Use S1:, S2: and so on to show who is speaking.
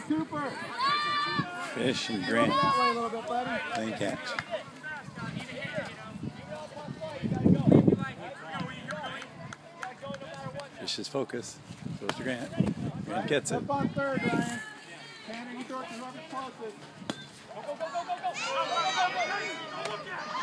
S1: Cooper.
S2: Fish and Grant
S1: That way a little bit, buddy.
S2: playing catch. Fish's focus goes to Grant. Grant gets it.
S1: Up on third, Ryan. Tanner, you throw it to whoever's closest. Go, go, go, go, go, go.